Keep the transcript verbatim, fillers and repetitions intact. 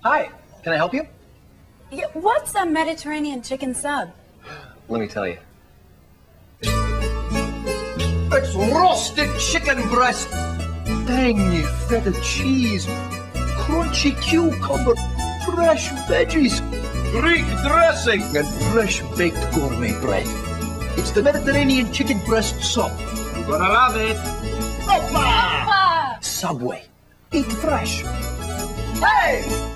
Hi, can I help you? Yeah, what's a Mediterranean chicken sub? Let me tell you. It's roasted chicken breast, tangy feta cheese, crunchy cucumber, fresh veggies, Greek dressing, and fresh baked gourmet bread. It's the Mediterranean chicken breast sub. You're gonna love it. Opa! Opa! Subway. Eat fresh. Hey!